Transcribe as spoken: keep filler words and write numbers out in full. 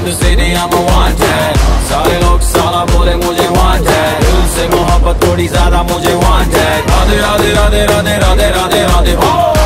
in the city, I'm a wanted. सारे लोग साला बोले मुझे wanted. दिल से मोहब्बत थोड़ी ज्यादा मुझे wanted. राधे राधे राधे राधे राधे राधे राधे हो.